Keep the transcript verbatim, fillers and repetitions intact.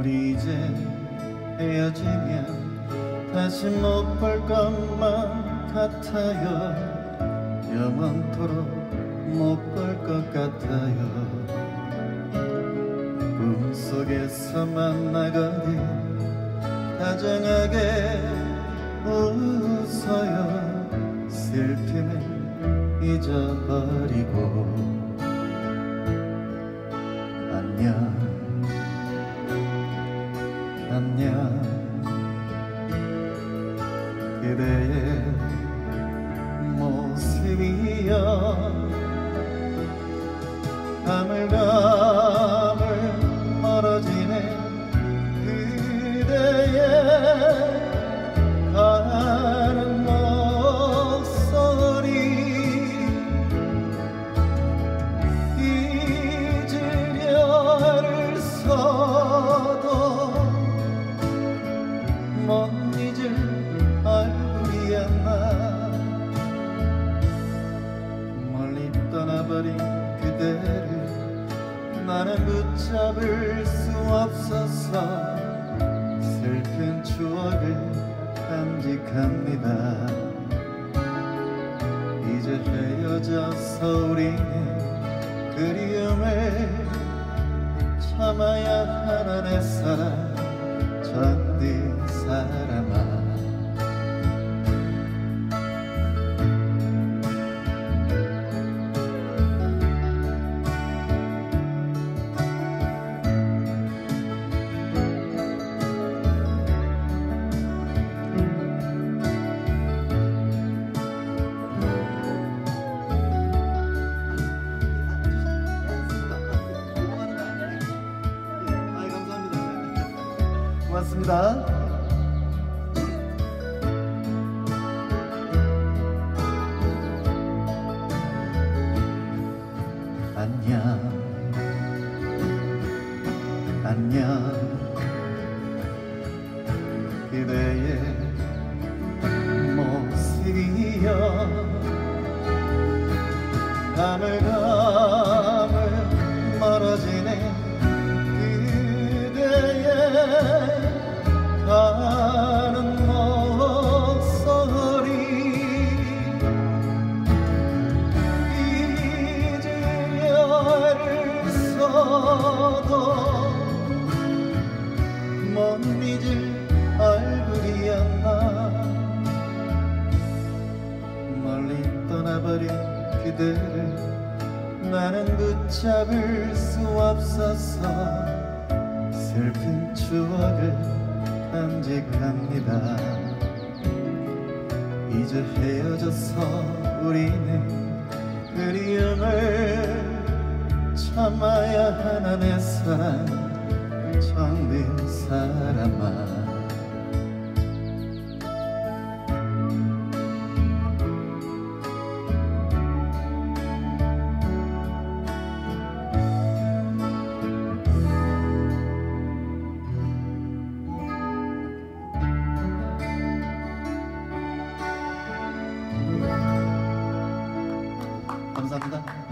우리 이제 헤어지면 다시 못 볼 것만 같아요. 영원토록 못 볼 것 같아요. 꿈속에서 만나거든 다정하게 웃어요. 슬픔을 잊어버리고 안녕 안녕 그대의 모습이여 가물가물 멀어지네 그대의 가는 목소리 잊으려 애써도 못 잊을 얼굴이었나. 멀리 떠나버린 그대를 나는 붙잡을 수 없어서 슬픈 추억을 간직합니다. 이제 헤어져서 우리는 그리움을 참아야 하나 내 사랑 정든 사람아. 고맙습니다. 안녕 안녕 그대의 모습이여 가물가물 멀어지네 그대의 가는 목소리 잊으려 애써도 못 잊을 얼굴이었나. 멀리 떠나버린 그대를 나는 붙잡을 수 없어서 슬픈 추억을 간직합니다. 이제 헤어져서 우리는 그리움을 참아야 하나 내 사랑 정든 사람아. 감사합니다.